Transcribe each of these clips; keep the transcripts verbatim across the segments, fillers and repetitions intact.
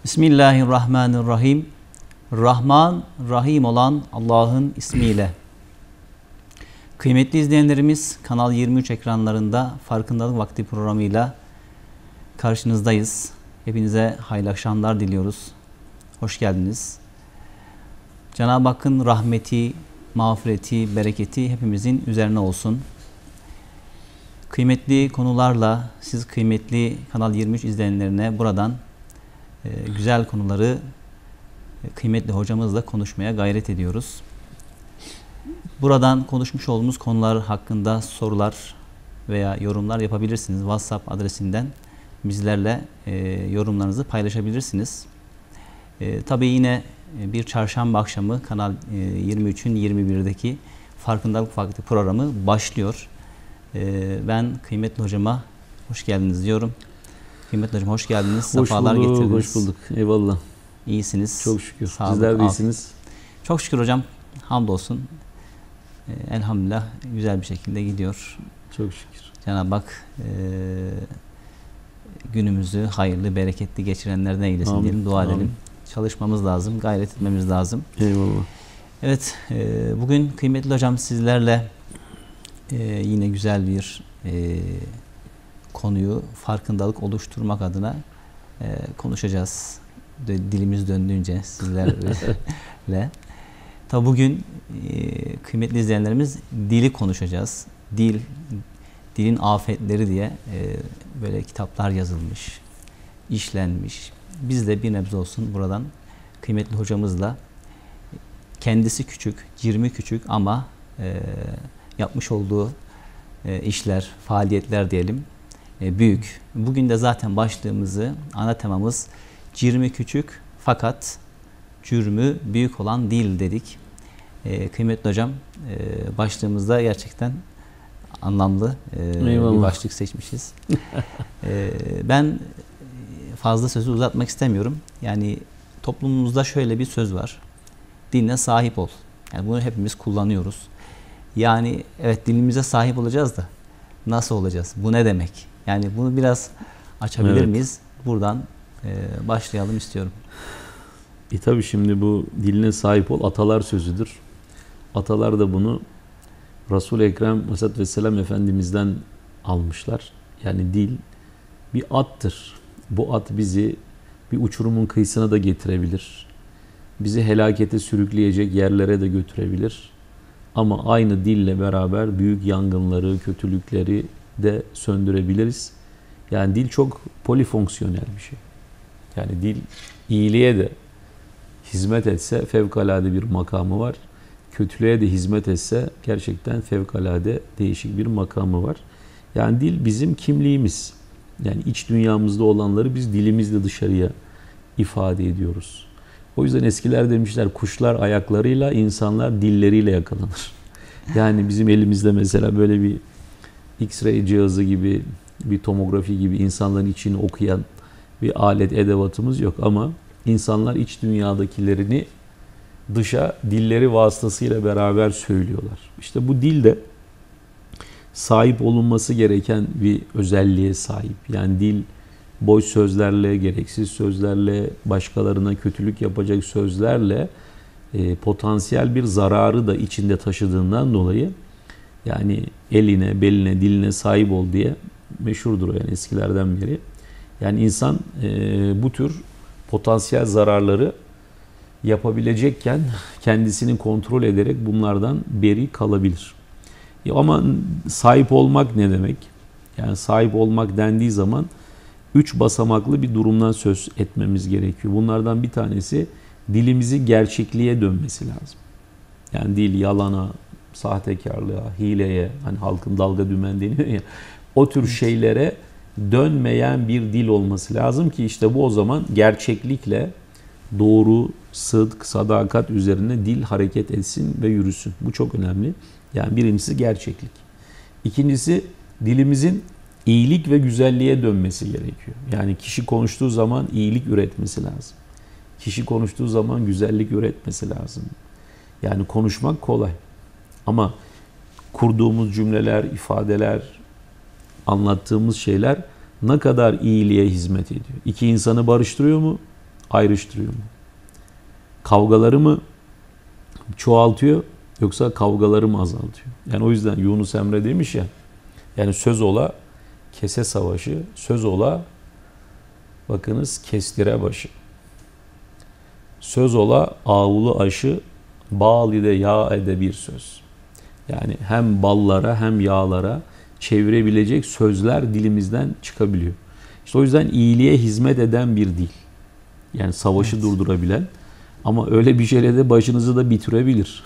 Bismillahirrahmanirrahim. Rahman, Rahim olan Allah'ın ismiyle. Kıymetli izleyenlerimiz, Kanal yirmi üç ekranlarında Farkındalık Vakti programıyla karşınızdayız. Hepinize hayırlı akşamlar diliyoruz. Hoş geldiniz. Cenab-ı Hakk'ın rahmeti, mağfireti, bereketi hepimizin üzerine olsun. Kıymetli konularla siz kıymetli Kanal yirmi üç izleyenlerine buradan e, güzel konuları e, kıymetli hocamızla konuşmaya gayret ediyoruz. Buradan konuşmuş olduğumuz konular hakkında sorular veya yorumlar yapabilirsiniz. WhatsApp adresinden bizlerle e, yorumlarınızı paylaşabilirsiniz. E, tabii yine bir çarşamba akşamı Kanal e, yirmi üçün yirmi birdeki Farkındalık Vakti programı başlıyor. E, ben kıymetli hocama hoş geldiniz diyorum. Kıymetli hocam hoş geldiniz. Hoş Sefalar bulduk, getirdiniz. hoş bulduk. Eyvallah. İyisiniz. Çok şükür. Sağlık, Sizler de iyisiniz. Çok şükür hocam. Hamdolsun. Ee, elhamdülillah güzel bir şekilde gidiyor. Çok şükür. Cenab-ı Hak e, günümüzü hayırlı, bereketli geçirenlerden eylesin Amin. diyelim, dua Amin. edelim. Çalışmamız lazım, gayret etmemiz lazım. Eyvallah. Evet, e, bugün kıymetli hocam sizlerle e, yine güzel bir e, konuyu farkındalık oluşturmak adına e, konuşacağız. De, dilimiz döndüğünce sizlerle. Tabi bugün e, kıymetli izleyenlerimiz dili konuşacağız. Dil, dilin afetleri diye e, böyle kitaplar yazılmış, işlenmiş. Biz de bir nebze olsun buradan kıymetli hocamızla kendisi küçük, cirmi küçük ama e, yapmış olduğu e, işler, faaliyetler diyelim e, büyük. Bugün de zaten başlığımızı, ana temamız cirmi küçük fakat cürmü büyük olan dil dedik. E, kıymetli hocam e, başlığımızda gerçekten anlamlı e, bir başlık seçmişiz. e, ben fazla sözü uzatmak istemiyorum. Yani toplumumuzda şöyle bir söz var. Diline sahip ol. Yani bunu hepimiz kullanıyoruz. Yani evet dilimize sahip olacağız da nasıl olacağız? Bu ne demek? Yani bunu biraz açabilir evet. miyiz? Buradan e, başlayalım istiyorum. E tabi şimdi bu diline sahip ol atalar sözüdür. Atalar da bunu Resul-i Ekrem Aleyhisselatü Vesselam Efendimiz'den almışlar. Yani dil bir attır. Bu at bizi bir uçurumun kıyısına da getirebilir. Bizi helakete sürükleyecek yerlere de götürebilir. Ama aynı dille beraber büyük yangınları, kötülükleri de söndürebiliriz. Yani dil çok polifonksiyonel bir şey. Yani dil iyiliğe de hizmet etse fevkalade bir makamı var. Kötülüğe de hizmet etse gerçekten fevkalade değişik bir makamı var. Yani dil bizim kimliğimiz. Yani iç dünyamızda olanları biz dilimizle dışarıya ifade ediyoruz. O yüzden eskiler demişler kuşlar ayaklarıyla, insanlar dilleriyle yakalanır. Yani bizim elimizde mesela böyle bir X-ray cihazı gibi, bir tomografi gibi insanların içini okuyan bir alet edevatımız yok ama insanlar iç dünyadakilerini dışa dilleri vasıtasıyla beraber söylüyorlar. İşte bu dil de sahip olunması gereken bir özelliğe sahip. Yani dil boş sözlerle, gereksiz sözlerle, başkalarına kötülük yapacak sözlerle e, potansiyel bir zararı da içinde taşıdığından dolayı yani eline, beline, diline sahip ol diye meşhurdur o yani eskilerden beri. Yani insan e, bu tür potansiyel zararları yapabilecekken kendisini kontrol ederek bunlardan beri kalabilir. Ya ama sahip olmak ne demek? Yani sahip olmak dendiği zaman üç basamaklı bir durumdan söz etmemiz gerekiyor. Bunlardan bir tanesi dilimizin gerçekliğe dönmesi lazım. Yani dil yalana, sahtekarlığa, hileye, hani halkın dalga dümen deniyor ya, o tür şeylere dönmeyen bir dil olması lazım ki işte bu o zaman gerçeklikle doğru, sıdk, sadakat üzerine dil hareket etsin ve yürüsün. Bu çok önemli. Yani birincisi gerçeklik. İkincisi dilimizin iyilik ve güzelliğe dönmesi gerekiyor. Yani kişi konuştuğu zaman iyilik üretmesi lazım. Kişi konuştuğu zaman güzellik üretmesi lazım. Yani konuşmak kolay. Ama kurduğumuz cümleler, ifadeler, anlattığımız şeyler ne kadar iyiliğe hizmet ediyor? İki insanı barıştırıyor mu? ayrıştırıyor mu? Kavgaları mı çoğaltıyor yoksa kavgaları mı azaltıyor? Yani o yüzden Yunus Emre demiş ya, yani söz ola kese savaşı, söz ola bakınız kestire başı. Söz ola ağulu aşı, bal ile yağ ede bir söz. Yani hem ballara hem yağlara çevirebilecek sözler dilimizden çıkabiliyor. İşte o yüzden iyiliğe hizmet eden bir dil. Yani savaşı evet. durdurabilen ama öyle bir şeyle de başınızı da bitirebilir.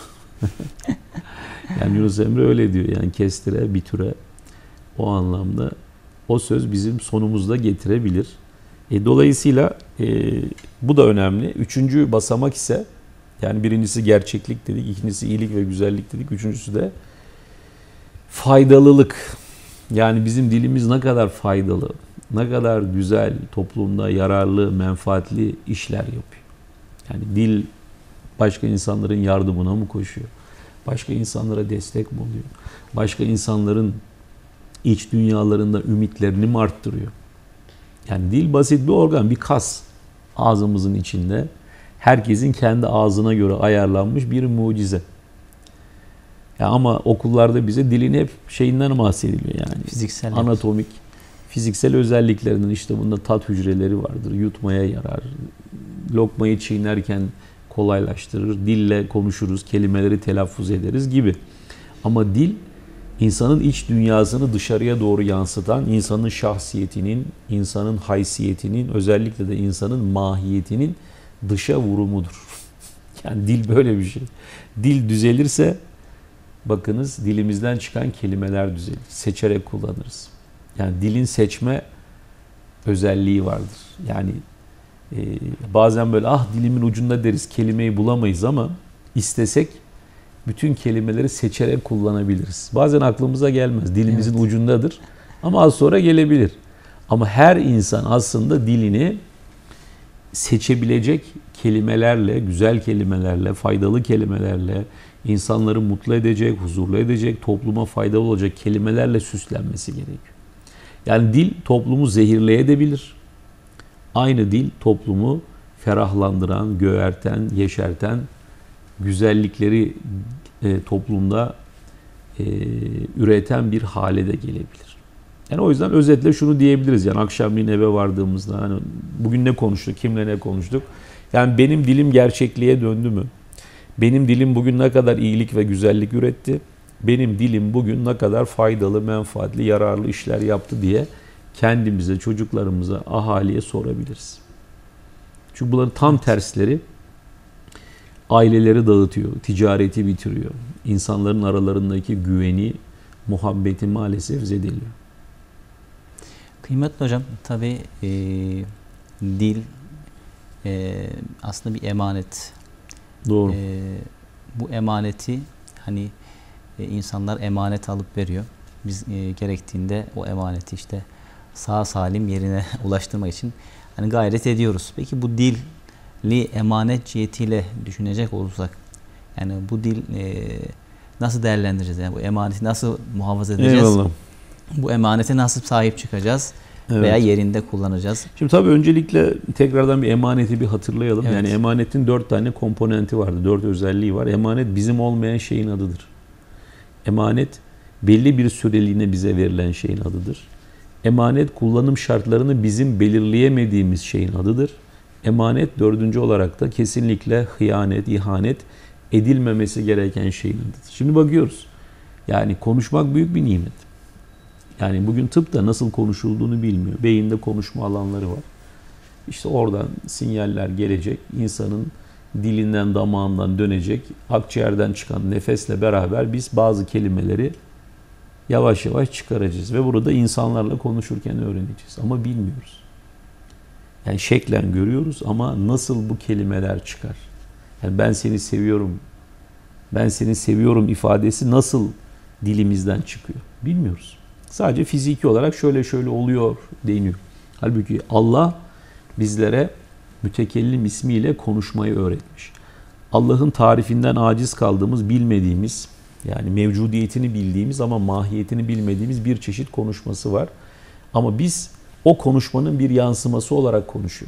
Yani Yunus Emre öyle diyor. Yani kestire, bitire o anlamda o söz bizim sonumuzda getirebilir. E, dolayısıyla e, bu da önemli. Üçüncü basamak ise yani birincisi gerçeklik dedik, ikincisi iyilik ve güzellik dedik, üçüncüsü de faydalılık. Yani bizim dilimiz ne kadar faydalı, ne kadar güzel, toplumda yararlı, menfaatli işler yapıyor. Yani dil başka insanların yardımına mı koşuyor? Başka insanlara destek mi oluyor? Başka insanların iç dünyalarında ümitlerini mi arttırıyor? Yani dil basit bir organ, bir kas ağzımızın içinde. Herkesin kendi ağzına göre ayarlanmış bir mucize. Ya ama okullarda bize dilin hep şeyinden bahsediliyor yani. Fiziksel. Anatomik, fiziksel özelliklerinden, işte bunda tat hücreleri vardır. Yutmaya yarar. Lokmayı çiğnerken kolaylaştırır. Dille konuşuruz, kelimeleri telaffuz ederiz gibi. Ama dil insanın iç dünyasını dışarıya doğru yansıtan, insanın şahsiyetinin, insanın haysiyetinin, özellikle de insanın mahiyetinin dışa vurumudur. Yani dil böyle bir şey. Dil düzelirse bakınız dilimizden çıkan kelimeler düzelir. Seçerek kullanırız. Yani dilin seçme özelliği vardır. Yani e, bazen böyle ah dilimin ucunda deriz, kelimeyi bulamayız ama istesek bütün kelimeleri seçerek kullanabiliriz. Bazen aklımıza gelmez. Dilimizin evet. ucundadır. Ama az sonra gelebilir. Ama her insan aslında dilini seçebilecek kelimelerle, güzel kelimelerle, faydalı kelimelerle, insanları mutlu edecek, huzurlu edecek, topluma faydalı olacak kelimelerle süslenmesi gerekiyor. Yani dil toplumu zehirleyebilir. Aynı dil toplumu ferahlandıran, göğerten, yeşerten, güzellikleri e, toplumda e, üreten bir hale de gelebilir. Yani o yüzden özetle şunu diyebiliriz. Yani akşamleyin eve vardığımızda hani bugün ne konuştuk, kimle ne konuştuk? Yani benim dilim gerçekliğe döndü mü? Benim dilim bugün ne kadar iyilik ve güzellik üretti? Benim dilim bugün ne kadar faydalı, menfaatli, yararlı işler yaptı diye kendimize, çocuklarımıza, ahaliye sorabiliriz. Çünkü bunların tam tersleri aileleri dağıtıyor, ticareti bitiriyor. İnsanların aralarındaki güveni, muhabbeti maalesef zedeliyor. Kıymetli hocam, tabii e, dil e, aslında bir emanet. Doğru. E, bu emaneti hani e, insanlar emanet alıp veriyor. Biz e, gerektiğinde o emaneti işte sağ salim yerine ulaştırmak için hani gayret ediyoruz. Peki bu dilli emanet cihetiyle düşünecek olursak, yani bu dil e, nasıl değerlendireceğiz? Yani bu emaneti nasıl muhafaza edeceğiz? Eyvallah. Bu emanete nasıl sahip çıkacağız? Evet. Veya yerinde kullanacağız. Şimdi tabii öncelikle tekrardan bir emaneti bir hatırlayalım. Evet. Yani emanetin dört tane komponenti vardı. Dört özelliği var. Emanet bizim olmayan şeyin adıdır. Emanet belli bir süreliğine bize verilen şeyin adıdır. Emanet kullanım şartlarını bizim belirleyemediğimiz şeyin adıdır. Emanet dördüncü olarak da kesinlikle hıyanet, ihanet edilmemesi gereken şeyin adıdır. Şimdi bakıyoruz. Yani konuşmak büyük bir nimet. Yani bugün tıp da nasıl konuşulduğunu bilmiyor. Beyinde konuşma alanları var. İşte oradan sinyaller gelecek. İnsanın dilinden, damağından dönecek. Akciğerden çıkan nefesle beraber biz bazı kelimeleri yavaş yavaş çıkaracağız. Ve burada insanlarla konuşurken öğreneceğiz. Ama bilmiyoruz. Yani şeklen görüyoruz ama nasıl bu kelimeler çıkar? Yani ben seni seviyorum, ben seni seviyorum ifadesi nasıl dilimizden çıkıyor? Bilmiyoruz. Sadece fiziki olarak şöyle şöyle oluyor deniyor. Halbuki Allah bizlere mütekellim ismiyle konuşmayı öğretmiş. Allah'ın tarifinden aciz kaldığımız, bilmediğimiz, yani mevcudiyetini bildiğimiz ama mahiyetini bilmediğimiz bir çeşit konuşması var. Ama biz o konuşmanın bir yansıması olarak konuşuyoruz.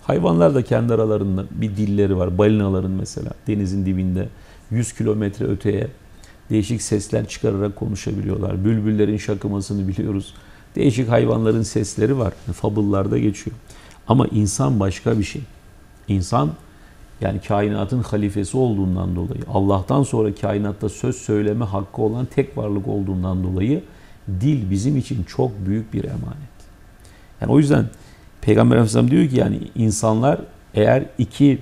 Hayvanlar da kendi aralarında bir dilleri var. Balinaların mesela denizin dibinde yüz kilometre öteye değişik sesler çıkararak konuşabiliyorlar. Bülbüllerin şakımasını biliyoruz. Değişik hayvanların sesleri var. Fabıllarda geçiyor. Ama insan başka bir şey. İnsan yani kainatın halifesi olduğundan dolayı, Allah'tan sonra kainatta söz söyleme hakkı olan tek varlık olduğundan dolayı dil bizim için çok büyük bir emanet. Yani o yüzden Peygamber Efendimiz diyor ki yani insanlar eğer iki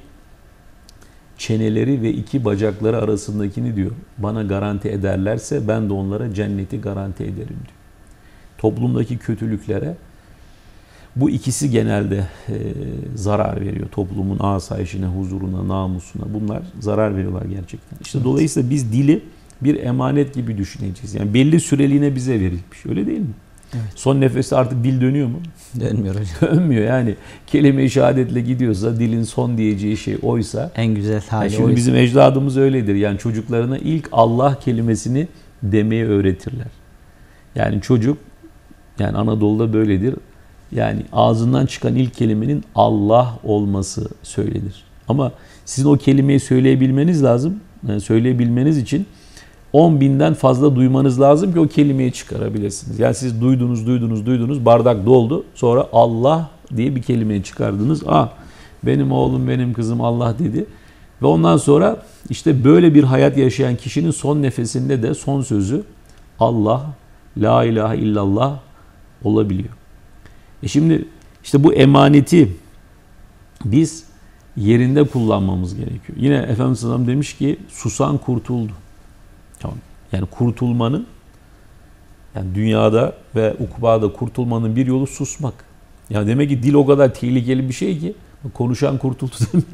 çeneleri ve iki bacakları arasındakini diyor bana garanti ederlerse ben de onlara cenneti garanti ederim diyor. Toplumdaki kötülüklere bu ikisi genelde e, zarar veriyor. Toplumun asayişine, huzuruna, namusuna bunlar zarar veriyorlar gerçekten. İşte evet. Dolayısıyla biz dili bir emanet gibi düşüneceğiz. Yani belli süreliğine bize verilmiş. Öyle değil mi? Evet. Son nefeste artık dil dönüyor mu? Dönmüyor hocam. Dönmüyor yani. Kelime-i şehadetle gidiyorsa dilin son diyeceği şey oysa. En güzel hali yani şimdi oysa. Bizim ecdadımız öyledir. Yani çocuklarına ilk Allah kelimesini demeyi öğretirler. Yani çocuk yani Anadolu'da böyledir. Yani ağzından çıkan ilk kelimenin Allah olması söylenir. Ama sizin o kelimeyi söyleyebilmeniz lazım. Yani söyleyebilmeniz için on binden fazla duymanız lazım ki o kelimeyi çıkarabilirsiniz. Yani siz duydunuz, duydunuz, duydunuz, bardak doldu. Sonra Allah diye bir kelimeyi çıkardınız. Ah, benim oğlum, benim kızım Allah dedi. Ve ondan sonra işte böyle bir hayat yaşayan kişinin son nefesinde de son sözü Allah, la ilahe illallah olabiliyor. E şimdi işte bu emaneti biz yerinde kullanmamız gerekiyor. Yine Efendimiz Aleyhisselam demiş ki susan kurtuldu. Tamam. Yani kurtulmanın yani dünyada ve ukbada kurtulmanın bir yolu susmak. Ya demek ki dil o kadar tehlikeli bir şey ki konuşan kurtuldu demiyor.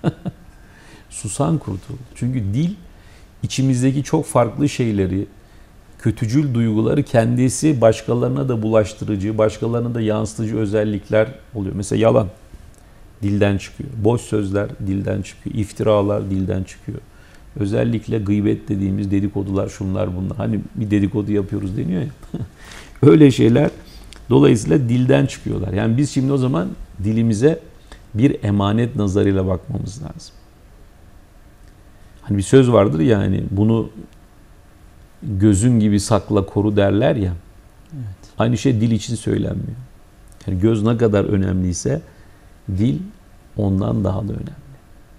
Susan kurtuldu. Çünkü dil içimizdeki çok farklı şeyleri, kötücül duyguları kendisi başkalarına da bulaştırıcı, başkalarına da yansıtıcı özellikler oluyor. Mesela yalan dilden çıkıyor. Boş sözler dilden çıkıyor. İftiralar dilden çıkıyor. Özellikle gıybet dediğimiz dedikodular, şunlar bunlar. Hani bir dedikodu yapıyoruz deniyor ya. Öyle şeyler dolayısıyla dilden çıkıyorlar. Yani biz şimdi o zaman dilimize bir emanet nazarıyla bakmamız lazım. Hani bir söz vardır ya hani bunu gözün gibi sakla koru derler ya. Evet. Aynı şey dil için söylenmiyor. Yani göz ne kadar önemliyse dil ondan daha da önemli.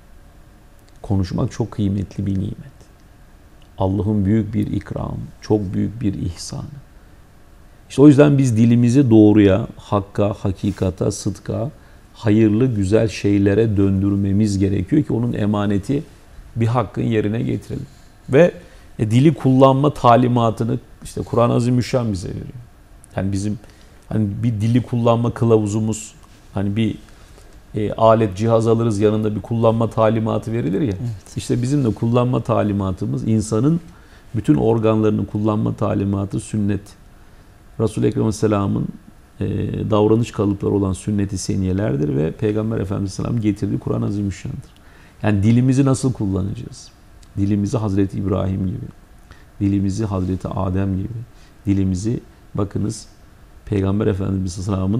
Konuşmak çok kıymetli bir nimet. Allah'ın büyük bir ikramı, çok büyük bir ihsanı. İşte o yüzden biz dilimizi doğruya, hakka, hakikata, sıdka, hayırlı, güzel şeylere döndürmemiz gerekiyor ki onun emaneti bir hakkın yerine getirelim. Ve e, dili kullanma talimatını işte Kur'an-ı Azimüşşan bize veriyor. Yani bizim hani bir dili kullanma kılavuzumuz, hani bir e, alet, cihaz alırız yanında bir kullanma talimatı verilir ya. Evet. İşte bizim de kullanma talimatımız insanın bütün organlarını kullanma talimatı sünnet. Resul-i Ekrem Aleyhisselam'ın e, davranış kalıpları olan sünnet-i seniyelerdir ve Peygamber Efendimiz Aleyhisselam getirdiği Kur'an-ı Azimüşşan'dır. Yani dilimizi nasıl kullanacağız? Dilimizi Hazreti İbrahim gibi, dilimizi Hazreti Adem gibi, dilimizi bakınız Peygamber Efendimiz Aleyhisselam'ın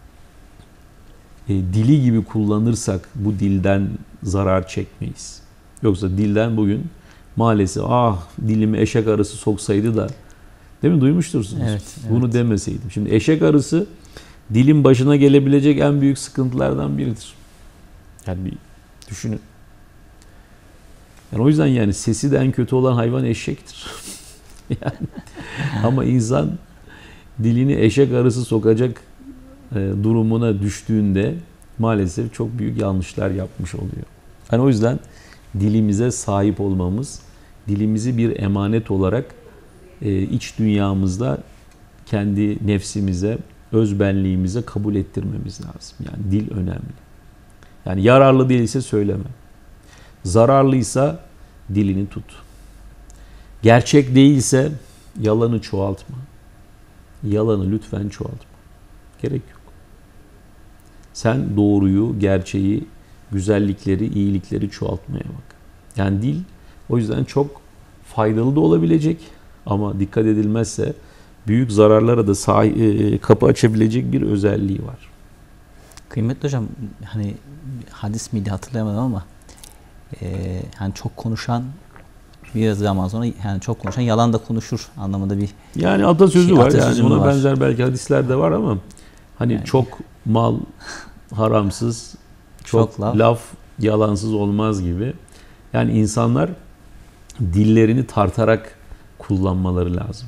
e, dili gibi kullanırsak bu dilden zarar çekmeyiz. Yoksa dilden bugün maalesef ah dilimi eşek arısı soksaydı da değil mi duymuştursunuz? Evet, evet. Bunu demeseydim. Şimdi eşek arısı dilin başına gelebilecek en büyük sıkıntılardan biridir. Yani bir düşünün. Yani o yüzden yani sesi de en kötü olan hayvan eşektir. yani, ama insan dilini eşek arısı sokacak e, durumuna düştüğünde maalesef çok büyük yanlışlar yapmış oluyor. Yani o yüzden dilimize sahip olmamız, dilimizi bir emanet olarak e, iç dünyamızda kendi nefsimize, özbenliğimize kabul ettirmemiz lazım. Yani dil önemli. Yani yararlı değilse söyleme. Zararlıysa dilini tut. Gerçek değilse yalanı çoğaltma. Yalanı lütfen çoğaltma. Gerek yok. Sen doğruyu, gerçeği, güzellikleri, iyilikleri çoğaltmaya bak. Yani dil o yüzden çok faydalı da olabilecek ama dikkat edilmezse büyük zararlara da sahi, kapı açabilecek bir özelliği var. Kıymetli hocam, hani hadis miydi hatırlayamadım ama e, hani çok konuşan bir zaman sonra, yani çok konuşan yalan da konuşur anlamında bir Yani atasözü şey, var. atasözü Yani ona var. benzer belki hadisler de var ama hani Yani, çok mal haramsız, çok, çok laf. laf yalansız olmaz gibi. Yani insanlar dillerini tartarak kullanmaları lazım.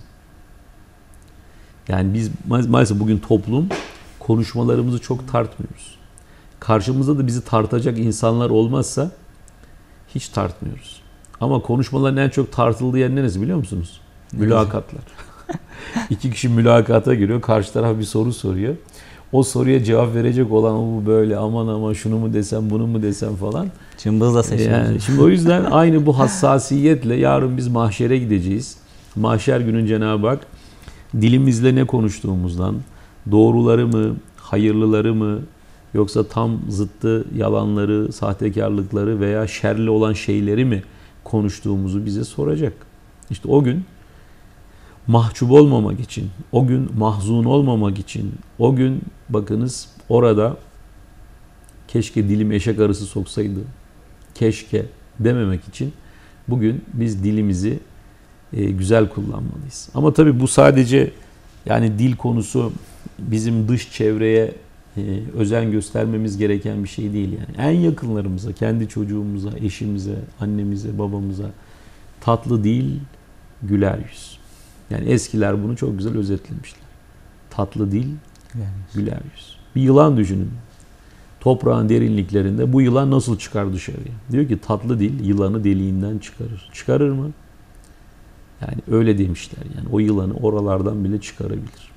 Yani biz ma- maalesef bugün toplum konuşmalarımızı çok tartmıyoruz. Karşımızda da bizi tartacak insanlar olmazsa hiç tartmıyoruz. Ama konuşmaların en çok tartıldığı yer neresi biliyor musunuz? Mülakatlar. İki kişi mülakata giriyor. Karşı taraf bir soru soruyor. O soruya cevap verecek olan o böyle aman aman şunu mu desem bunu mu desem falan. Cımbızla seçiyoruz. Yani şimdi o yüzden aynı bu hassasiyetle yarın biz mahşere gideceğiz. Mahşer günün Cenab-ı Hak dilimizle ne konuştuğumuzdan, doğruları mı, hayırlıları mı, yoksa tam zıttı yalanları, sahtekarlıkları veya şerli olan şeyleri mi konuştuğumuzu bize soracak. İşte o gün mahcup olmamak için, o gün mahzun olmamak için, o gün bakınız orada keşke dilim eşek arısı soksaydı, keşke dememek için bugün biz dilimizi e, güzel kullanmalıyız. Ama tabii bu sadece yani dil konusu bizim dış çevreye e, özen göstermemiz gereken bir şey değil yani. En yakınlarımıza, kendi çocuğumuza, eşimize, annemize, babamıza tatlı dil, güler yüz. Yani eskiler bunu çok güzel özetlemişler. Tatlı dil, güler yüz. Bir yılan düşünün. Toprağın derinliklerinde bu yılan nasıl çıkar dışarıya? Diyor ki tatlı dil yılanı deliğinden çıkarır. Çıkarır mı? Yani öyle demişler. Yani o yılanı oralardan bile çıkarabilir.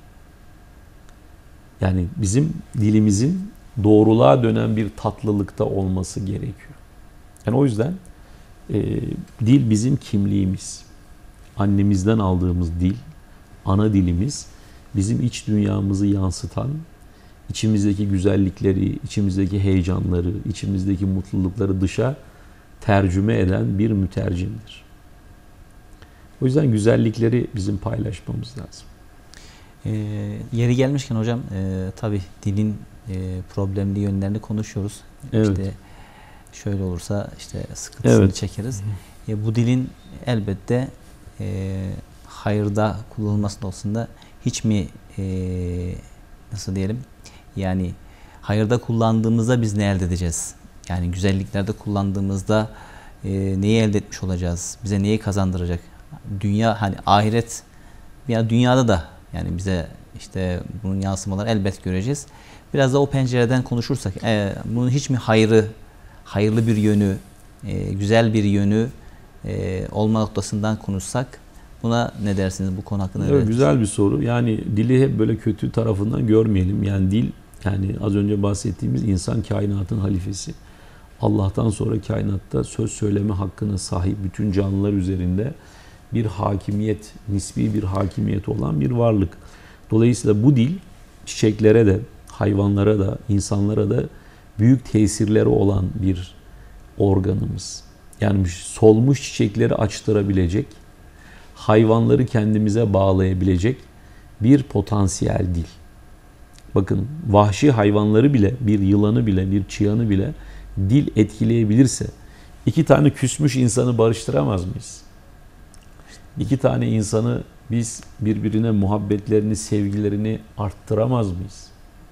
Yani bizim dilimizin doğruluğa dönen bir tatlılıkta olması gerekiyor. Yani o yüzden e, dil bizim kimliğimiz. Annemizden aldığımız dil, ana dilimiz bizim iç dünyamızı yansıtan, içimizdeki güzellikleri, içimizdeki heyecanları, içimizdeki mutlulukları dışa tercüme eden bir mütercimdir. O yüzden güzellikleri bizim paylaşmamız lazım. E, yeri gelmişken hocam, e, tabii dilin e, problemli yönlerini konuşuyoruz. Evet. İşte şöyle olursa işte sıkıntısını Evet. çekeriz. E, bu dilin elbette e, hayırda kullanılması konusunda hiç mi e, nasıl diyelim, yani hayırda kullandığımızda biz ne elde edeceğiz? Yani güzelliklerde kullandığımızda e, neyi elde etmiş olacağız? Bize neyi kazandıracak? Dünya, hani ahiret, ya dünyada da yani bize işte bunun yansımaları elbet göreceğiz. Biraz da o pencereden konuşursak, e, bunun hiç mi hayrı, hayırlı bir yönü, e, güzel bir yönü e, olma noktasından konuşsak, buna ne dersiniz, bu konu hakkında? Evet, güzel bir soru. Yani dili hep böyle kötü tarafından görmeyelim. Yani dil, yani az önce bahsettiğimiz insan kainatın halifesi. Allah'tan sonra kainatta söz söyleme hakkına sahip bütün canlılar üzerinde bir hakimiyet, nisbi bir hakimiyet olan bir varlık. Dolayısıyla bu dil çiçeklere de, hayvanlara da, insanlara da büyük tesirleri olan bir organımız. Yani solmuş çiçekleri açtırabilecek, hayvanları kendimize bağlayabilecek bir potansiyel dil. Bakın, vahşi hayvanları bile, bir yılanı bile, bir çıyanı bile dil etkileyebilirse iki tane küsmüş insanı barıştıramaz mıyız? İki tane insanı biz birbirine muhabbetlerini, sevgilerini arttıramaz mıyız?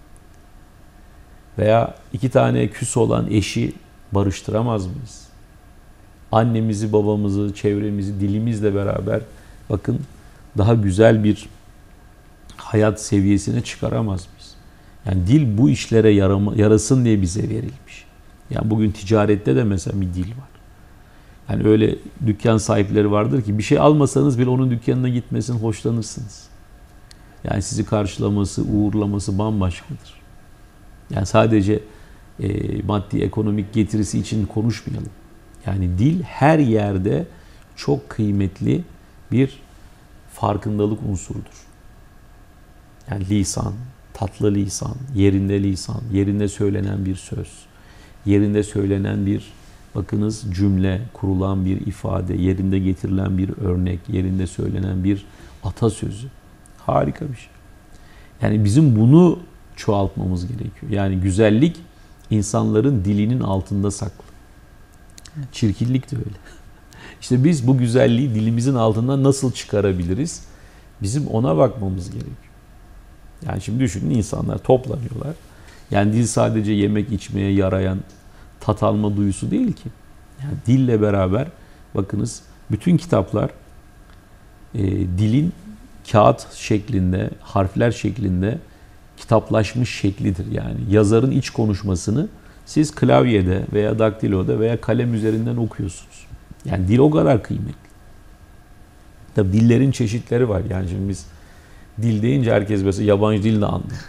Veya iki tane küs olan eşi barıştıramaz mıyız? Annemizi, babamızı, çevremizi dilimizle beraber bakın daha güzel bir hayat seviyesine çıkaramaz mıyız? Yani dil bu işlere yarama, yarasın diye bize verilmiş. Yani bugün ticarette de mesela bir dil var. Yani öyle dükkan sahipleri vardır ki bir şey almasanız bile onun dükkanına gitmesini hoşlanırsınız. Yani sizi karşılaması, uğurlaması bambaşkadır. Yani sadece e, maddi ekonomik getirisi için konuşmayalım. Yani dil her yerde çok kıymetli bir farkındalık unsurudur. Yani lisan, tatlı lisan, yerinde lisan, yerinde söylenen bir söz, yerinde söylenen bir, bakınız, cümle, kurulan bir ifade, yerinde getirilen bir örnek, yerinde söylenen bir atasözü. Harika bir şey. Yani bizim bunu çoğaltmamız gerekiyor. Yani güzellik insanların dilinin altında saklı. Çirkinlik de öyle. İşte biz bu güzelliği dilimizin altından nasıl çıkarabiliriz? Bizim ona bakmamız gerekiyor. Yani şimdi düşünün, insanlar toplanıyorlar. Yani dil sadece yemek içmeye yarayan tat alma duyusu değil ki. Yani dille beraber bakınız bütün kitaplar e, dilin kağıt şeklinde, harfler şeklinde kitaplaşmış şeklidir. Yani yazarın iç konuşmasını siz klavyede veya daktiloda veya kalem üzerinden okuyorsunuz. Yani dil o kadar kıymetli. Tabii dillerin çeşitleri var. Yani şimdi biz dil deyince herkes mesela yabancı dil de anlıyor.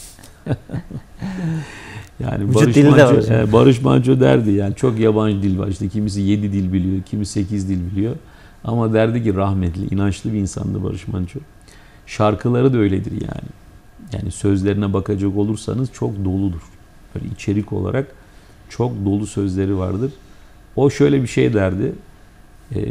Yani Barış Manço, e, Barış Manço derdi yani çok yabancı dil var. İşte kimisi yedi dil biliyor, kimi sekiz dil biliyor. Ama derdi ki rahmetli, inançlı bir insandı Barış Manço. Şarkıları da öyledir yani. Yani sözlerine bakacak olursanız çok doludur. Böyle içerik olarak çok dolu sözleri vardır. O şöyle bir şey derdi. Ee,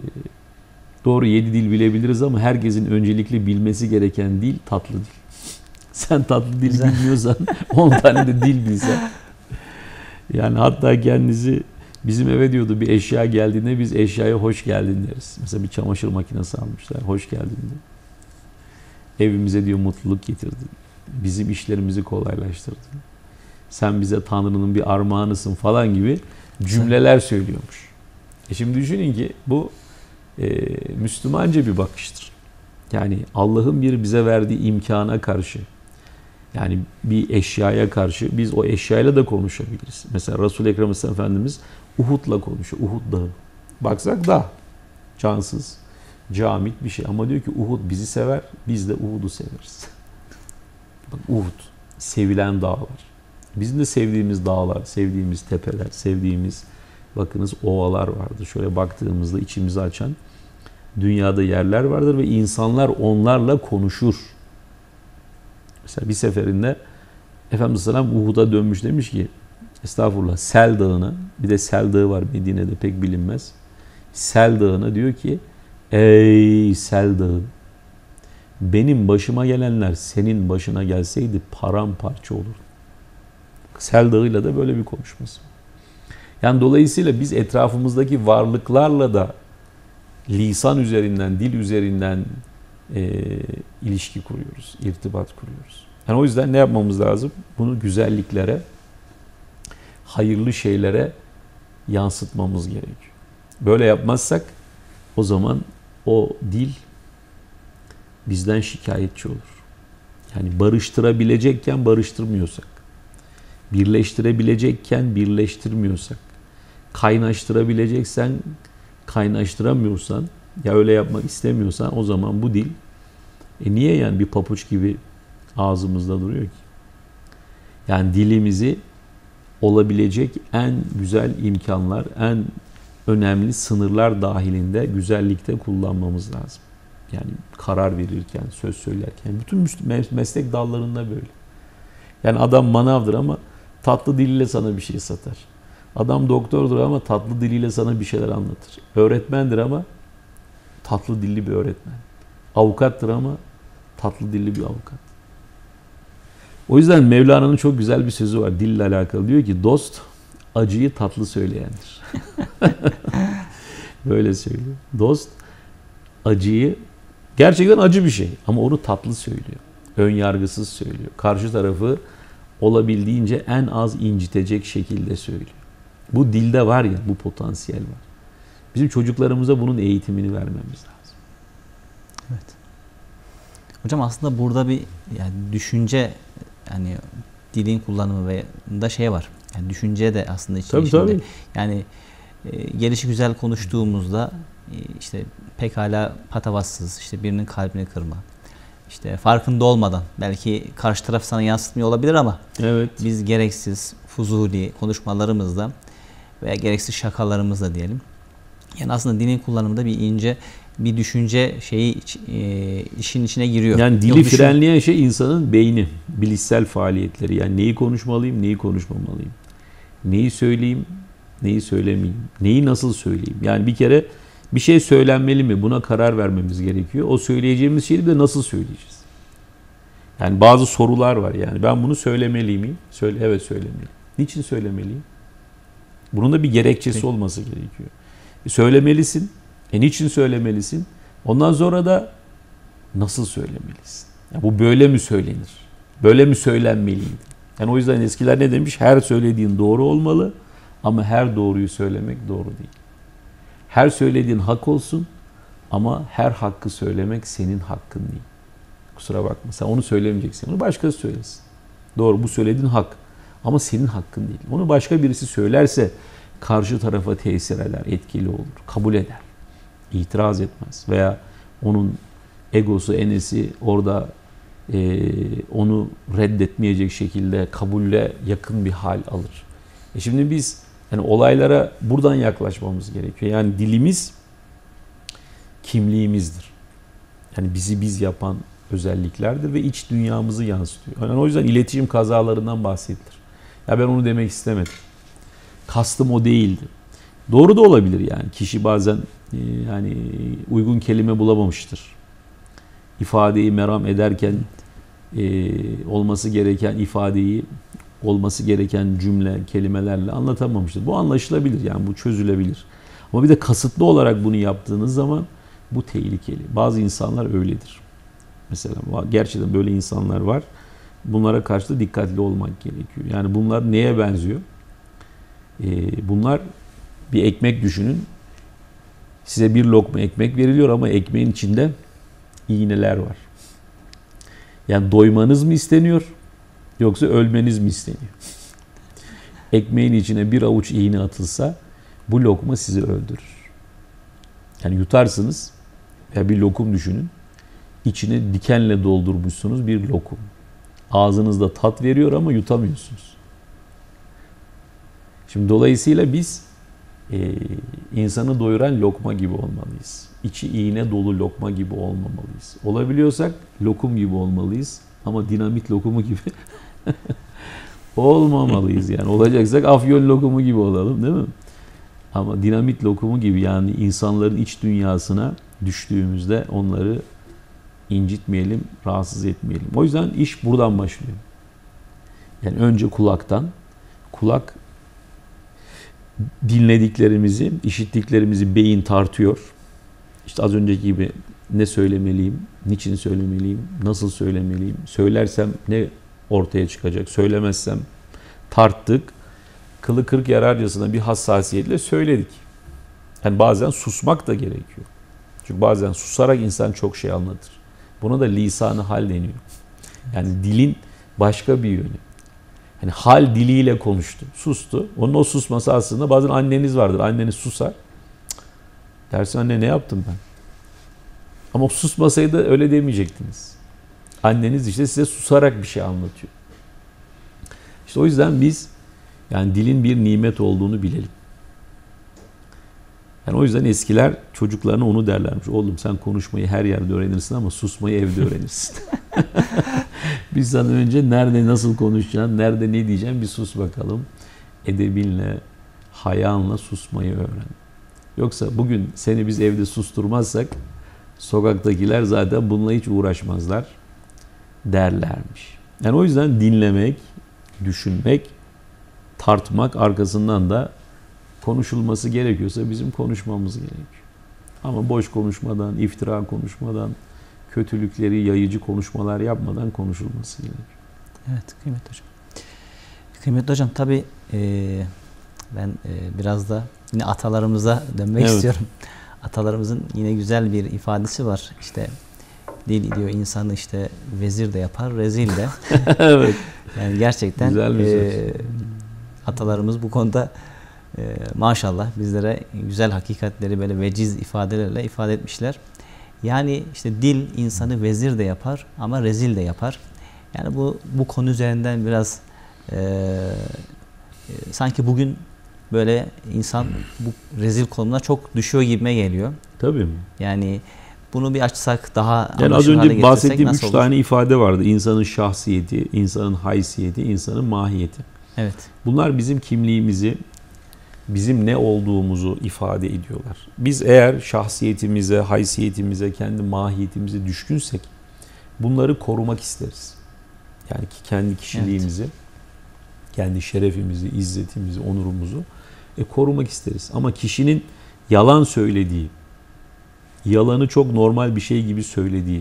doğru yedi dil bilebiliriz ama herkesin öncelikle bilmesi gereken dil tatlı dil. Sen tatlı dil Güzel. bilmiyorsan on tane de dil bilsen. Yani hatta kendisi bizim eve diyordu bir eşya geldiğinde biz eşyaya hoş geldin deriz. Mesela bir çamaşır makinesi almışlar. Hoş geldin diyor. Evimize diyor mutluluk getirdin. Bizim işlerimizi kolaylaştırdın. Sen bize Tanrı'nın bir armağanısın falan gibi cümleler söylüyormuş. E şimdi düşünün ki bu e, Müslümanca bir bakıştır. Yani Allah'ın bir bize verdiği imkana karşı, yani bir eşyaya karşı biz o eşyayla da konuşabiliriz. Mesela Resul-i Ekrem Efendimiz Uhud'la konuşuyor. Uhud dağı. Baksak dağ. Cansız, camit bir şey. Ama diyor ki Uhud bizi sever, biz de Uhud'u severiz. Bak Uhud, sevilen dağlar. Bizim de sevdiğimiz dağlar, sevdiğimiz tepeler, sevdiğimiz bakınız ovalar vardır. Şöyle baktığımızda içimizi açan dünyada yerler vardır ve insanlar onlarla konuşur. Mesela bir seferinde Efendimiz Aleyhisselam Uhud'a dönmüş, demiş ki estağfurullah Sel Dağı'na, bir de Sel Dağı var Medine'de pek bilinmez. Sel Dağı'na diyor ki ey Sel Dağı, benim başıma gelenler senin başına gelseydi paramparça olurdu. Sel Dağı'yla da böyle bir konuşması. Yani dolayısıyla biz etrafımızdaki varlıklarla da lisan üzerinden, dil üzerinden e, ilişki kuruyoruz, irtibat kuruyoruz. Yani o yüzden ne yapmamız lazım? Bunu güzelliklere, hayırlı şeylere yansıtmamız gerekiyor. Böyle yapmazsak o zaman o dil bizden şikayetçi olur. Yani barıştırabilecekken barıştırmıyorsak, birleştirebilecekken birleştirmiyorsak, kaynaştırabileceksen kaynaştıramıyorsan, ya öyle yapmak istemiyorsan o zaman bu dil e niye yani bir papuç gibi ağzımızda duruyor ki? Yani dilimizi olabilecek en güzel imkanlar, en önemli sınırlar dahilinde güzellikte kullanmamız lazım. Yani karar verirken, söz söylerken, bütün meslek dallarında böyle. Yani adam manavdır ama tatlı diliyle sana bir şey satar. Adam doktordur ama tatlı diliyle sana bir şeyler anlatır. Öğretmendir ama tatlı dilli bir öğretmen. Avukattır ama tatlı dilli bir avukat. O yüzden Mevlana'nın çok güzel bir sözü var dille alakalı. Diyor ki dost acıyı tatlı söyleyendir. Böyle söylüyor. Dost acıyı, gerçekten acı bir şey ama onu tatlı söylüyor. Ön yargısız söylüyor. Karşı tarafı olabildiğince en az incitecek şekilde söylüyor. Bu dilde var ya, bu potansiyel var. Bizim çocuklarımıza bunun eğitimini vermemiz lazım. Evet. Hocam aslında burada bir yani düşünce, yani dilin kullanımı ve da şey var. Yani düşünce de aslında işin tabii, içinde. tabii. Yani e, gelişi güzel konuştuğumuzda e, işte pekala patavatsız, işte birinin kalbini kırma. İşte farkında olmadan belki karşı taraf sana yansıtmıyor olabilir ama evet, biz gereksiz, fuzuli konuşmalarımızla veya gereksiz şakalarımızla diyelim. Yani aslında dilin kullanımında bir ince bir düşünce şeyi e, işin içine giriyor. Yani dili Yok, düşün... frenleyen şey insanın beyni, bilişsel faaliyetleri. Yani neyi konuşmalıyım, neyi konuşmamalıyım. Neyi söyleyeyim, neyi söylemeyeyim. Neyi nasıl söyleyeyim. Yani bir kere bir şey söylenmeli mi? Buna karar vermemiz gerekiyor. O söyleyeceğimiz şeyi de nasıl söyleyeceğiz? Yani bazı sorular var yani. Ben bunu söylemeli miyim? Söyle, evet söylemeliyim. Niçin söylemeliyim? Bunun da bir gerekçesi Peki. olması gerekiyor. E, söylemelisin. E niçin söylemelisin? Ondan sonra da nasıl söylemelisin? Yani bu böyle mi söylenir? Böyle mi söylenmeliydi? Yani o yüzden eskiler ne demiş? Her söylediğin doğru olmalı ama her doğruyu söylemek doğru değil. Her söylediğin hak olsun ama her hakkı söylemek senin hakkın değil. Kusura bakma, sen onu söylemeyeceksin. Onu başkası söylesin. Doğru, bu söylediğin hak ama senin hakkın değil. Onu başka birisi söylerse karşı tarafa tesir eder, etkili olur, kabul eder, itiraz etmez veya onun egosu, enesi orada e, onu reddetmeyecek şekilde kabulle yakın bir hal alır. E şimdi biz yani olaylara buradan yaklaşmamız gerekiyor. Yani dilimiz kimliğimizdir. Yani bizi biz yapan özelliklerdir ve iç dünyamızı yansıtıyor. Yani o yüzden iletişim kazalarından bahsedilir. Ya ben onu demek istemedim. Kastım o değildi. Doğru da olabilir yani. Kişi bazen e, yani uygun kelime bulamamıştır. İfadeyi meram ederken e, olması gereken ifadeyi olması gereken cümle, kelimelerle anlatamamıştır. Bu anlaşılabilir yani bu çözülebilir. Ama bir de kasıtlı olarak bunu yaptığınız zaman bu tehlikeli. Bazı insanlar öyledir. Mesela gerçekten böyle insanlar var. Bunlara karşı da dikkatli olmak gerekiyor. Yani bunlar neye benziyor? Ee, bunlar bir ekmek düşünün. Size bir lokma ekmek veriliyor ama ekmeğin içinde iğneler var. Yani doymanız mı isteniyor yoksa ölmeniz mi isteniyor? Ekmeğin içine bir avuç iğne atılsa bu lokma sizi öldürür. Yani yutarsınız ya bir lokum düşünün. İçine dikenle doldurmuşsunuz bir lokum. Ağzınızda tat veriyor ama yutamıyorsunuz. Şimdi dolayısıyla biz e, insanı doyuran lokma gibi olmalıyız. İçi iğne dolu lokma gibi olmamalıyız. Olabiliyorsak lokum gibi olmalıyız. Ama dinamit lokumu gibi olmamalıyız yani. Olacaksak afyon lokumu gibi olalım değil mi? Ama dinamit lokumu gibi yani insanların iç dünyasına düştüğümüzde onları incitmeyelim, rahatsız etmeyelim. O yüzden iş buradan başlıyor. Yani önce kulaktan, kulak dinlediklerimizi, işittiklerimizi beyin tartıyor. İşte az önceki gibi ne söylemeliyim, niçin söylemeliyim, nasıl söylemeliyim, söylersem ne ortaya çıkacak, söylemezsem tarttık. Kılı kırk yararcasına bir hassasiyetle söyledik. Yani bazen susmak da gerekiyor. Çünkü bazen susarak insan çok şey anlatır. Buna da lisan-ı hal deniyor. Yani dilin başka bir yönü. Yani hal diliyle konuştu, sustu. Onun o susması aslında bazen anneniz vardır. Anneniz susar. Dersin anne ne yaptım ben? Ama o susmasaydı öyle demeyecektiniz. Anneniz işte size susarak bir şey anlatıyor. İşte o yüzden biz yani dilin bir nimet olduğunu bilelim. Yani o yüzden eskiler çocuklarına onu derlermiş. Oğlum sen konuşmayı her yerde öğrenirsin ama susmayı evde öğrenirsin. Biz sana önce nerede nasıl konuşacaksın, nerede ne diyeceksin bir sus bakalım. Edebinle, hayanla susmayı öğren. Yoksa bugün seni biz evde susturmazsak sokaktakiler zaten bununla hiç uğraşmazlar derlermiş. Yani o yüzden dinlemek, düşünmek, tartmak arkasından da konuşulması gerekiyorsa bizim konuşmamız gerekiyor. Ama boş konuşmadan, iftira konuşmadan, kötülükleri yayıcı konuşmalar yapmadan konuşulması gerekiyor. Evet kıymetli hocam. Kıymetli hocam tabii e, ben e, biraz da yine atalarımıza dönmek evet. istiyorum. Atalarımızın yine güzel bir ifadesi var. İşte dil diyor insanı işte vezir de yapar, rezil de. Evet. Yani gerçekten e, atalarımız bu konuda e, maşallah bizlere güzel hakikatleri böyle veciz ifadelerle ifade etmişler. Yani işte dil insanı vezir de yapar ama rezil de yapar. Yani bu bu konu üzerinden biraz e, e, sanki bugün böyle insan bu rezil konumuna çok düşüyor gibime geliyor. Tabii. Yani bunu bir açsak daha yani az önce bahsettiğim üç olur? tane ifade vardı. İnsanın şahsiyeti, insanın haysiyeti, insanın mahiyeti. Evet. Bunlar bizim kimliğimizi, bizim ne olduğumuzu ifade ediyorlar. Biz eğer şahsiyetimize, haysiyetimize, kendi mahiyetimize düşkünsek bunları korumak isteriz. Yani ki kendi kişiliğimizi, evet. kendi şerefimizi, izzetimizi, onurumuzu e, korumak isteriz. Ama kişinin yalan söylediği, yalanı çok normal bir şey gibi söylediği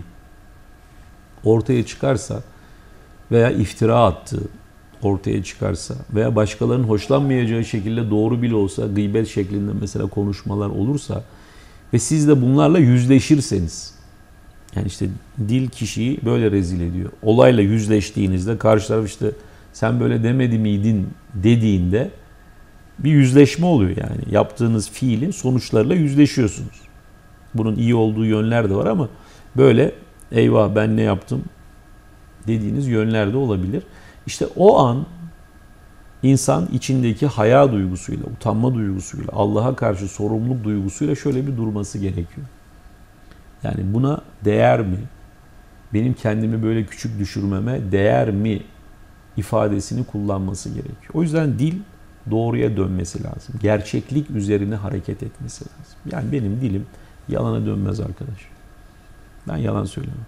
ortaya çıkarsa veya iftira attığı ortaya çıkarsa veya başkalarının hoşlanmayacağı şekilde doğru bile olsa gıybet şeklinde mesela konuşmalar olursa ve siz de bunlarla yüzleşirseniz, yani işte dil kişiyi böyle rezil ediyor. Olayla yüzleştiğinizde karşı taraf işte sen böyle demedi miydin dediğinde bir yüzleşme oluyor yani. Yaptığınız fiilin sonuçlarıyla yüzleşiyorsunuz. Bunun iyi olduğu yönler de var ama böyle eyvah ben ne yaptım dediğiniz yönler de olabilir. İşte o an insan içindeki haya duygusuyla, utanma duygusuyla, Allah'a karşı sorumluluk duygusuyla şöyle bir durması gerekiyor. Yani buna değer mi? Benim kendimi böyle küçük düşürmeme değer mi ifadesini kullanması gerekiyor. O yüzden dil doğruya dönmesi lazım. Gerçeklik üzerine hareket etmesi lazım. Yani benim dilim yalana dönmez arkadaş. Ben yalan söylemem.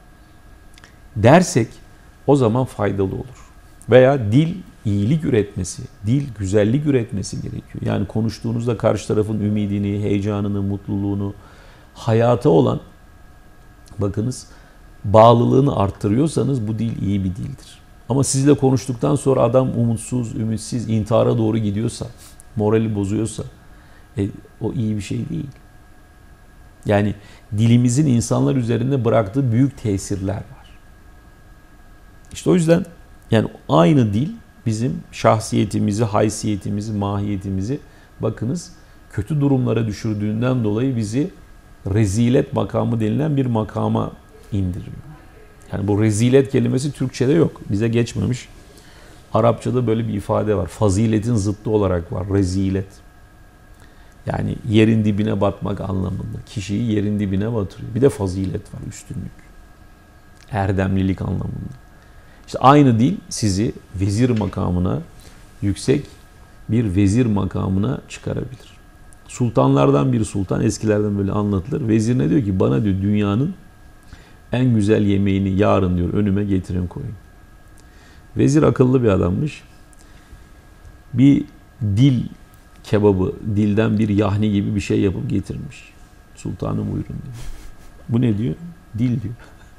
Dersek o zaman faydalı olur. Veya dil iyilik üretmesi, dil güzellik üretmesi gerekiyor. Yani konuştuğunuzda karşı tarafın ümidini, heyecanını, mutluluğunu, hayata olan, bakınız, bağlılığını arttırıyorsanız bu dil iyi bir dildir. Ama sizle konuştuktan sonra adam umutsuz, ümitsiz, intihara doğru gidiyorsa, morali bozuyorsa e, o iyi bir şey değil. Yani dilimizin insanlar üzerinde bıraktığı büyük tesirler var. İşte o yüzden yani aynı dil bizim şahsiyetimizi, haysiyetimizi, mahiyetimizi bakınız kötü durumlara düşürdüğünden dolayı bizi rezilet makamı denilen bir makama indiriyor. Yani bu rezilet kelimesi Türkçe'de yok. Bize geçmemiş. Arapçada böyle bir ifade var. Faziletin zıttı olarak var. Rezilet. Yani yerin dibine batmak anlamında. Kişiyi yerin dibine batırıyor. Bir de fazilet var, üstünlük. Erdemlilik anlamında. İşte aynı dil sizi vezir makamına, yüksek bir vezir makamına çıkarabilir. Sultanlardan bir sultan, eskilerden böyle anlatılır. Vezirine diyor ki bana diyor dünyanın en güzel yemeğini yarın diyor önüme getirin koyun. Vezir akıllı bir adammış. Bir dil kebabı, dilden bir yahni gibi bir şey yapıp getirmiş. Sultanım buyurun diyor. Bu ne diyor? Dil diyor.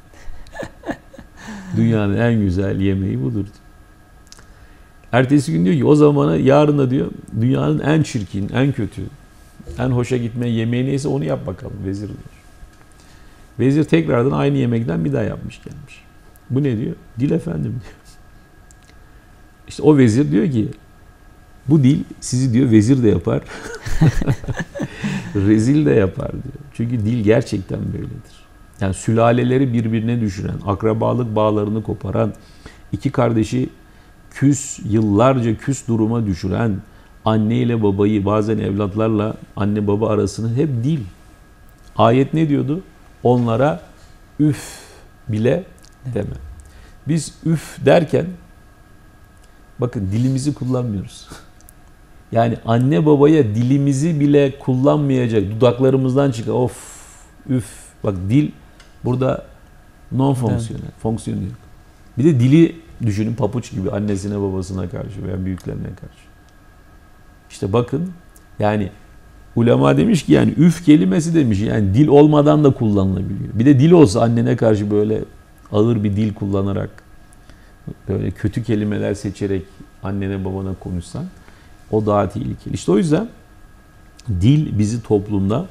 Dünyanın en güzel yemeği budur diyor. Ertesi gün diyor ki o zamana yarına diyor dünyanın en çirkin, en kötü, en hoşa gitmeyen yemeği neyse onu yap bakalım vezir diyor. Vezir tekrardan aynı yemekten bir daha yapmış gelmiş. Bu ne diyor? Dil efendim diyor. İşte o vezir diyor ki bu dil sizi diyor vezir de yapar, rezil de yapar diyor. Çünkü dil gerçekten böyledir. Yani sülaleleri birbirine düşüren, akrabalık bağlarını koparan, iki kardeşi küs, yıllarca küs duruma düşüren, anne ile babayı bazen evlatlarla anne baba arasını hep dil. Ayet ne diyordu? Onlara üf bile deme. Biz üf derken bakın dilimizi kullanmıyoruz. Yani anne babaya dilimizi bile kullanmayacak, dudaklarımızdan çıkan of, üf. Bak dil burada non fonksiyonel, fonksiyonu yok. Bir de dili düşünün papuç gibi annesine babasına karşı veya büyüklerine karşı. İşte bakın yani ulema demiş ki yani üf kelimesi demiş yani dil olmadan da kullanılabiliyor. Bir de dil olsa annene karşı böyle ağır bir dil kullanarak böyle kötü kelimeler seçerek annene babana konuşsan o daha tehlikeli. İşte o yüzden dil bizi toplumda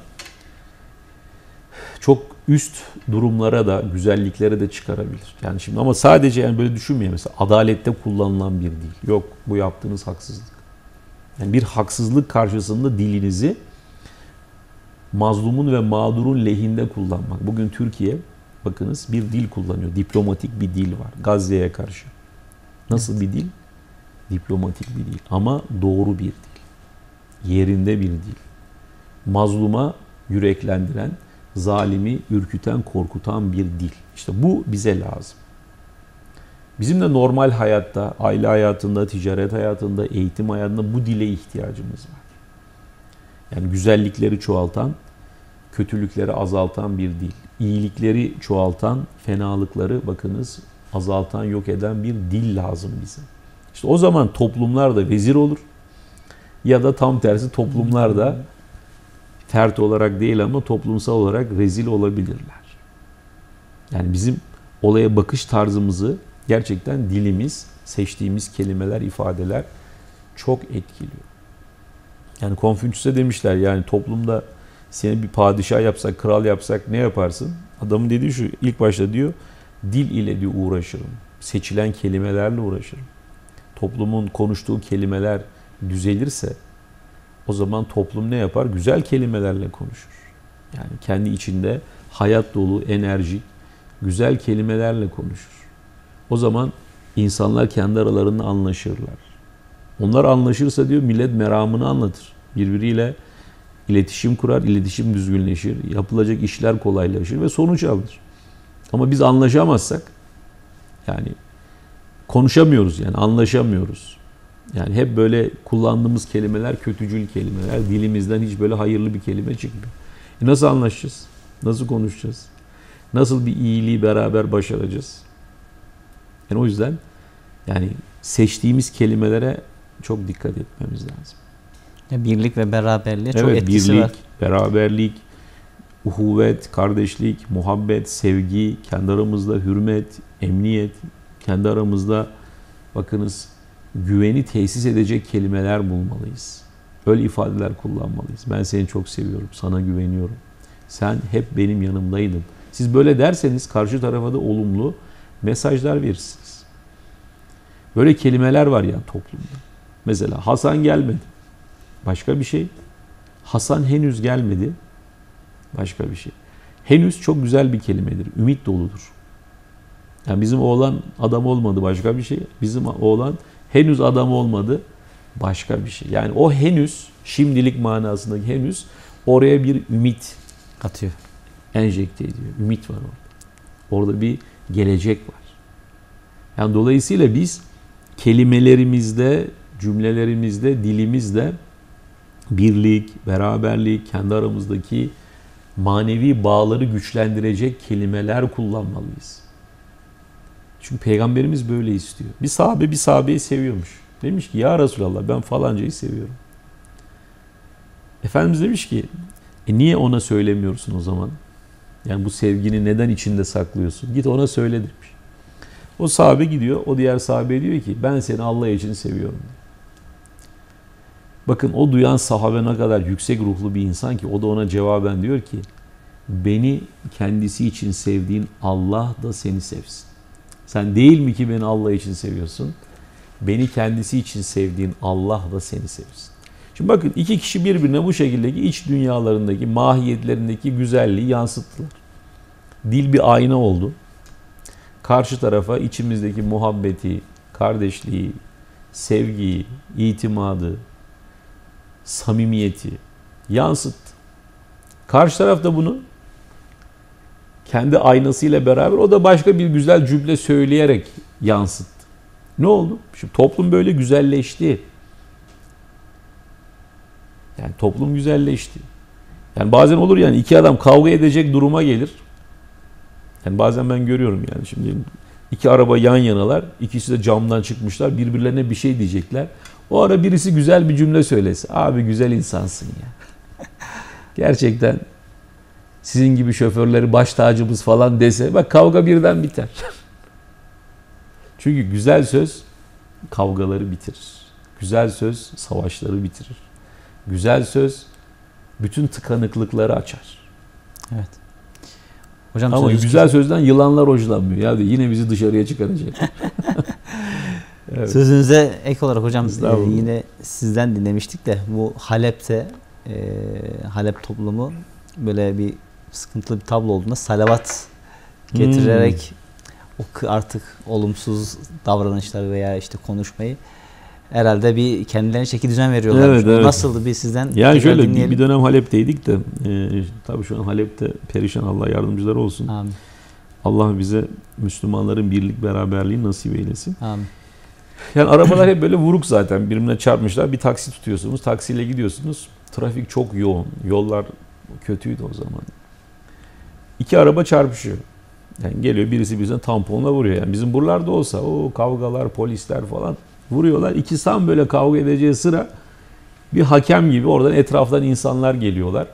çok üst durumlara da güzelliklere de çıkarabilir. Yani şimdi ama sadece yani böyle düşünmeyin mesela adalette kullanılan bir dil. Yok bu yaptığınız haksızlık. Yani bir haksızlık karşısında dilinizi mazlumun ve mağdurun lehinde kullanmak. Bugün Türkiye bakınız bir dil kullanıyor. Diplomatik bir dil var Gazze'ye karşı. Nasıl bir dil? Diplomatik bir dil ama doğru bir dil. Yerinde bir dil. Mazluma yüreklendiren, zalimi ürküten, korkutan bir dil. İşte bu bize lazım. Bizim de normal hayatta, aile hayatında, ticaret hayatında, eğitim hayatında bu dile ihtiyacımız var. Yani güzellikleri çoğaltan, kötülükleri azaltan bir dil. İyilikleri çoğaltan, fenalıkları bakınız azaltan, yok eden bir dil lazım bize. İşte o zaman toplumlar da vezir olur. Ya da tam tersi toplumlar da fert olarak değil ama toplumsal olarak rezil olabilirler. Yani bizim olaya bakış tarzımızı gerçekten dilimiz, seçtiğimiz kelimeler, ifadeler çok etkiliyor. Yani Konfüçyüs'e demişler yani toplumda seni bir padişah yapsak, kral yapsak ne yaparsın? Adamın dediği şu, ilk başta diyor, dil ile diyor uğraşırım. Seçilen kelimelerle uğraşırım. Toplumun konuştuğu kelimeler düzelirse o zaman toplum ne yapar? Güzel kelimelerle konuşur. Yani kendi içinde hayat dolu, enerjik, güzel kelimelerle konuşur. O zaman insanlar kendi aralarında anlaşırlar. Onlar anlaşırsa diyor millet meramını anlatır. Birbiriyle iletişim kurar, iletişim düzgünleşir, yapılacak işler kolaylaşır ve sonuç alır. Ama biz anlaşamazsak yani konuşamıyoruz yani anlaşamıyoruz. Yani hep böyle kullandığımız kelimeler kötücül kelimeler. Dilimizden hiç böyle hayırlı bir kelime çıkmıyor. E nasıl anlaşacağız? Nasıl konuşacağız? Nasıl bir iyiliği beraber başaracağız? Yani o yüzden yani seçtiğimiz kelimelere çok dikkat etmemiz lazım. Birlik ve beraberliğe çok evet, etkisi birlik, var. beraberlik, uhuvvet, kardeşlik, muhabbet, sevgi, kendi aramızda hürmet, emniyet, kendi aramızda bakınız güveni tesis edecek kelimeler bulmalıyız. Öyle ifadeler kullanmalıyız. Ben seni çok seviyorum, sana güveniyorum. Sen hep benim yanımdaydın. Siz böyle derseniz karşı tarafa da olumlu mesajlar verirsiniz. Böyle kelimeler var ya toplumda. Mesela Hasan gelmedi. Başka bir şey. Hasan henüz gelmedi. Başka bir şey. Henüz çok güzel bir kelimedir. Ümit doludur. Yani bizim oğlan adam olmadı başka bir şey. Bizim oğlan henüz adam olmadı başka bir şey. Yani o henüz şimdilik manasındaki henüz oraya bir ümit atıyor. Enjekte ediyor. Ümit var orada. Orada bir gelecek var. Yani dolayısıyla biz kelimelerimizde, cümlelerimizde, dilimizde birlik, beraberlik, kendi aramızdaki manevi bağları güçlendirecek kelimeler kullanmalıyız. Çünkü Peygamberimiz böyle istiyor. Bir sahabe bir sahabeyi seviyormuş. Demiş ki ya Resulallah ben falancayı seviyorum. Efendimiz demiş ki e niye ona söylemiyorsun o zaman? Yani bu sevgini neden içinde saklıyorsun? Git ona söyle demiş. O sahabe gidiyor, o diğer sahabe diyor ki ben seni Allah için seviyorum. Bakın o duyan sahabe ne kadar yüksek ruhlu bir insan ki o da ona cevaben diyor ki beni kendisi için sevdiğin Allah da seni sevsin. Sen değil mi ki beni Allah için seviyorsun? Beni kendisi için sevdiğin Allah da seni sevsin. Şimdi bakın iki kişi birbirine bu şekildeki iç dünyalarındaki, mahiyetlerindeki güzelliği yansıttılar. Dil bir ayna oldu. Karşı tarafa içimizdeki muhabbeti, kardeşliği, sevgiyi, itimadı, samimiyeti yansıttı. Karşı taraf da bunu kendi aynasıyla beraber o da başka bir güzel cümle söyleyerek yansıttı. Ne oldu? Şimdi toplum böyle güzelleşti. Yani toplum güzelleşti. Yani bazen olur yani iki adam kavga edecek duruma gelir. Yani bazen ben görüyorum yani şimdi iki araba yan yanalar, ikisi de camdan çıkmışlar, birbirlerine bir şey diyecekler. O ara birisi güzel bir cümle söylesin. Abi güzel insansın ya. Gerçekten sizin gibi şoförleri baş tacımız falan dese bak kavga birden biter. Çünkü güzel söz kavgaları bitirir. Güzel söz savaşları bitirir. Güzel söz bütün tıkanıklıkları açar. Evet. Hocam ama güzel kesin. Sözden yılanlar hoşlanmıyor. Ya yine bizi dışarıya çıkaracak. Evet. Sözünüze ek olarak hocam e, yine sizden dinlemiştik de bu Halep'te e, Halep toplumu böyle bir sıkıntılı bir tablo olduğunda salavat getirerek hmm. o artık olumsuz davranışları veya işte konuşmayı herhalde bir kendilerine şekil düzen veriyorlar. Evet, evet. Nasıldı bir sizden? Yani şöyle dinleyelim. Bir dönem Halep'teydik de e, tabii şu an Halep'te perişan, Allah yardımcıları olsun. Amin. Allah bize Müslümanların birlik beraberliği nasip eylesin. Amin. Yani arabalar hep böyle vuruk zaten birbirine çarpmışlar. Bir taksi tutuyorsunuz, taksiyle gidiyorsunuz. Trafik çok yoğun, yollar kötüydü o zaman. İki araba çarpışıyor. Yani geliyor birisi birisine tamponla vuruyor. Yani bizim buralarda olsa o kavgalar, polisler falan vuruyorlar. İkisi tam böyle kavga edeceği sıra bir hakem gibi oradan etraftan insanlar geliyorlar.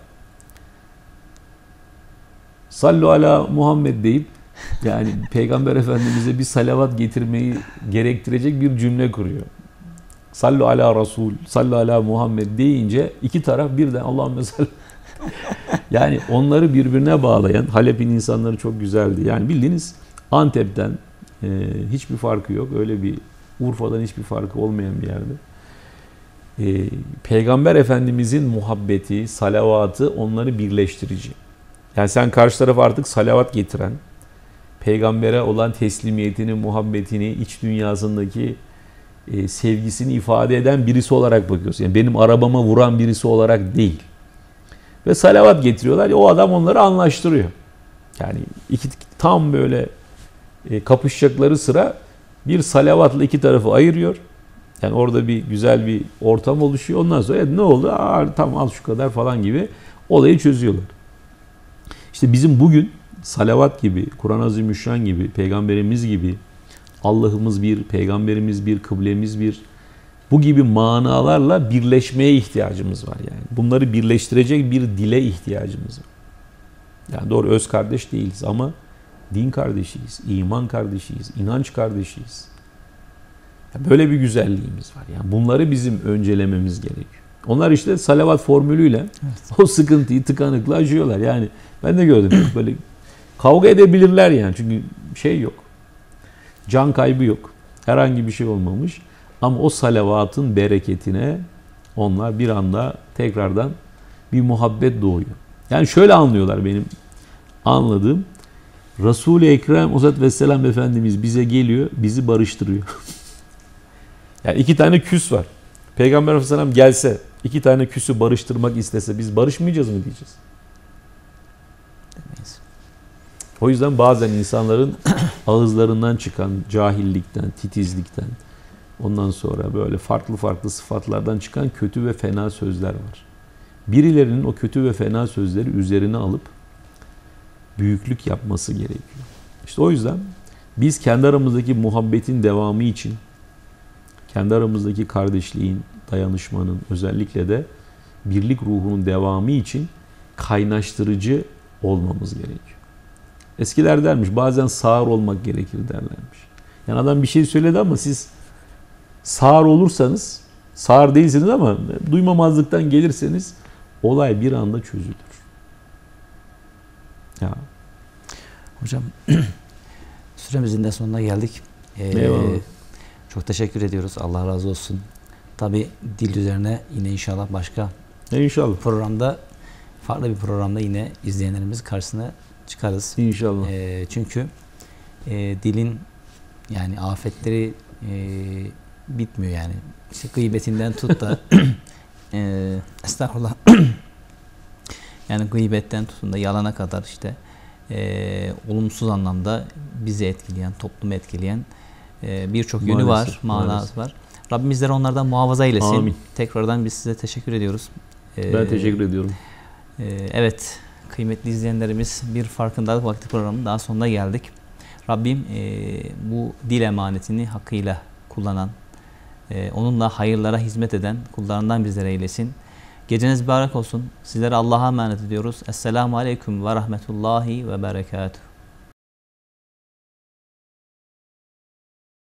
Sallu ala Muhammed deyip yani Peygamber Efendimiz'e bir salavat getirmeyi gerektirecek bir cümle kuruyor. Sallu ala Resul, sallu ala Muhammed deyince iki taraf birden Allahümme salli. Yani onları birbirine bağlayan Halep'in insanları çok güzeldi. Yani bildiğiniz Antep'ten e, hiçbir farkı yok. Öyle bir Urfa'dan hiçbir farkı olmayan bir yerde. E, Peygamber Efendimiz'in muhabbeti, salavatı onları birleştirici. Yani sen karşı tarafa artık salavat getiren, Peygamber'e olan teslimiyetini, muhabbetini, iç dünyasındaki e, sevgisini ifade eden birisi olarak bakıyorsun. Yani benim arabama vuran birisi olarak değil. Ve salavat getiriyorlar. O adam onları anlaştırıyor. Yani iki tam böyle e, kapışacakları sıra bir salavatla iki tarafı ayırıyor. Yani orada bir güzel bir ortam oluşuyor. Ondan sonra ne oldu? Aa, tamam al şu kadar falan gibi olayı çözüyorlar. İşte bizim bugün salavat gibi, Kur'an-ı Azimüşşan gibi, Peygamberimiz gibi, Allah'ımız bir, Peygamberimiz bir, kıblemiz bir, bu gibi manalarla birleşmeye ihtiyacımız var yani. Bunları birleştirecek bir dile ihtiyacımız var. Yani doğru öz kardeş değiliz ama din kardeşiyiz, iman kardeşiyiz, inanç kardeşiyiz. Yani böyle bir güzelliğimiz var. Yani bunları bizim öncelememiz gerekiyor. Onlar işte salavat formülüyle evet. O sıkıntıyı, tıkanıklığı aşıyorlar. Yani ben de gördüm böyle kavga edebilirler yani çünkü şey yok. Can kaybı yok. Herhangi bir şey olmamış. Ama o salavatın bereketine onlar bir anda tekrardan bir muhabbet doğuyor. Yani şöyle anlıyorlar benim anladığım. Resul-i Ekrem Aleyhisselatü Vesselam Efendimiz bize geliyor, bizi barıştırıyor. Yani iki tane küs var. Peygamber Aleyhisselam gelse, iki tane küsü barıştırmak istese biz barışmayacağız mı diyeceğiz? Demeyiz. O yüzden bazen insanların ağızlarından çıkan cahillikten, titizlikten, ondan sonra böyle farklı farklı sıfatlardan çıkan kötü ve fena sözler var. Birilerinin o kötü ve fena sözleri üzerine alıp büyüklük yapması gerekiyor. İşte o yüzden biz kendi aramızdaki muhabbetin devamı için, kendi aramızdaki kardeşliğin, dayanışmanın, özellikle de birlik ruhunun devamı için kaynaştırıcı olmamız gerekiyor. Eskiler dermiş, bazen sağır olmak gerekir derlermiş. Yani adam bir şey söyledi ama siz sağır olursanız, sağır değilsiniz ama duymamazlıktan gelirseniz olay bir anda çözülür. Ya. Hocam süremizin de sonuna geldik. Ee, çok teşekkür ediyoruz. Allah razı olsun. Tabii dil üzerine yine inşallah başka İnşallah. programda, farklı bir programda yine izleyenlerimiz karşısına çıkarız. İnşallah. E, çünkü e, dilin yani afetleri e, bitmiyor yani. İşte gıybetinden tut da e, estağfurullah yani gıybetten tutun da yalana kadar işte e, olumsuz anlamda bizi etkileyen, toplumu etkileyen e, birçok yönü var, manası var. Rabbim bizleri onlardan muhafaza eylesin. Amin. Tekrardan biz size teşekkür ediyoruz. E, ben teşekkür ediyorum. E, evet. Kıymetli izleyenlerimiz, bir farkındalık vakti programının daha sonuna geldik. Rabbim e, bu dil emanetini hakkıyla kullanan, e, onunla hayırlara hizmet eden kullarından bizlere eylesin. Geceniz mübarek olsun. Sizlere Allah'a emanet ediyoruz. Esselamu Aleyküm ve Rahmetullahi ve Berekatuhu.